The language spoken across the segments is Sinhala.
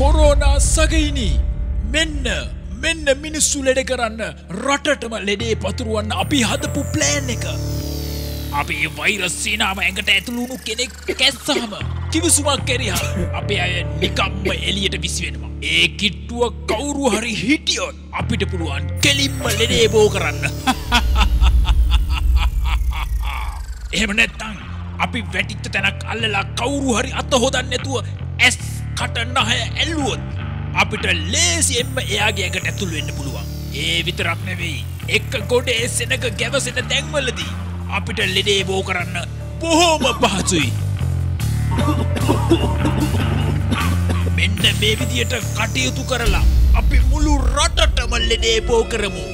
කොරෝනා සගයිනි මෙන්න මිනිස්සු ලෙඩ කරන්න රටටම ලෙඩේ පතුරවන්න අපි හදපු ප්ලෑන් එක. අපි වෛරස් සීනාව ඇඟට ඇතුළුණු කෙනෙක් කැස්සාම කිවිසුමක් කෙරියා අපේ අය නිකම්ම එළියට විසි වෙනවා. ඒ කිට්ටුව කවුරු හරි හිටියොත් අපිට පුළුවන් කෙලින්ම ලෙඩේ බෝ කරන්න. එහෙම නැත්නම් අපි වැටිච්ච තැනක් අල්ලලා කවුරු හරි අත හොදන්න නැතුව ඇස් කට නහය ඇල්ලුවොත් අපිට ලේසියෙන්ම එයාගේ ඇඟට ඇතුල් වෙන්න පුළුවන්. ඒ විතරක් නෙවෙයි එක ගොඩේ සෙනග ගැවසෙන තැන්වලදී අපිට ලෙඩේ බෝ කරන්න බොහොම පහසුයි. මෙන්න මේ විදියට කටයුතු කරලා අපි මුළු රටටම ලෙඩේ බෝ කරමු.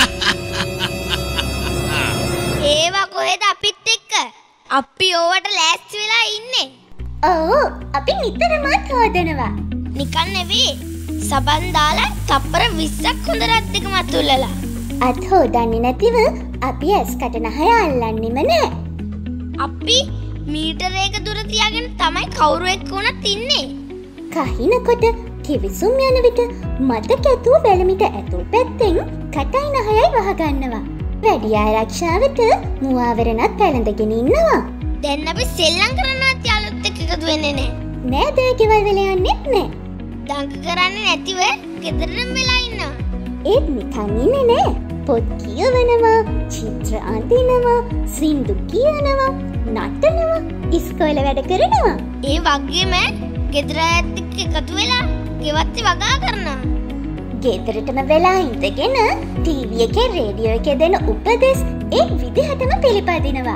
ඒවා කොහෙද අපිත් එක්ක? අපි ඕවට ලෑස්ති වෙලා ඉන්නේ. ඔව් අපි නිතරමත් හොදනවා. නිකන් නෙවෙයි. සබන් දාලා තප්පර 20ක් හොඳ රද්දක මතුල්ලලා. අත් හොදන්නේ නැතිව අපි ඇස් කට නහය අල්ලන්නෙම නෑ. අපි මීටරයක දුර තියාගෙන තමයි කවුරු එක්ක වුණත් ඉන්නේ. කහිනකොට කිවිසුම් යන විට මතක ඇතුව වැලමිට ඇතුල් පැත්තෙන් කටයි නහයයි වහගන්නවා. වැඩි ආරක්ෂාවට මුවාවරණත් පැළඳගෙන ඉන්නවා. දැන් අපි සෙල්ලම් කරනවත් යාළුවොත් එක්ක එකතු වෙන්නේ නෑ. නෑ දේකවල් වල යන්නෙත් නෑ. දඟ කරන්නේ නැතිව ගෙදරටම වෙලා ඉන්නවා. ඒත් නිකන් ඉන්නේ නෑ. පොත් කියවනවා, චිත්‍ර අඳිනවා, සින්දු කියනවා, නටනවා, ඉස්කෝලේ වැඩ කරනවා. ඒ වගේම ගෙදර අයත් එක්ක එකතු වෙලා ගෙවත්ති වගා කරනවා. ගෙදරටම වෙලා ඉඳගෙන ටීවී එකේ රේඩියෝ එකේ දෙන උපදෙස් ඒ විදිහටම පිළිපදිනවා.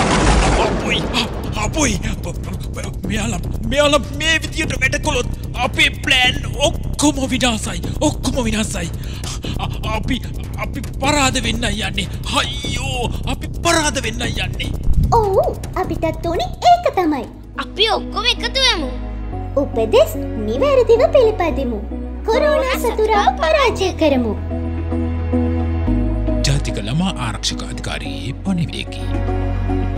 අපොයි මෙයාලා මේ විදියට වැඩ කළොත් අපේ ප්ලෑන් ඔක්කොම විනාසයි. අපි පරාද වෙන්න යන්නේ. අයියෝ අපි පරාද වෙන්න යන්නේ. ඔව් අපිටත් උනේ ඒක තමයි. අපි ඔක්කොම එකතු වෙමු. උපදෙස් නිවැරදිව පිළිපදිමු. කොරෝනා සතුරාව පරාජය කරමු. ජාතික ළමා ආරක්ෂක අධිකාරියේ පණිවිඩයකි.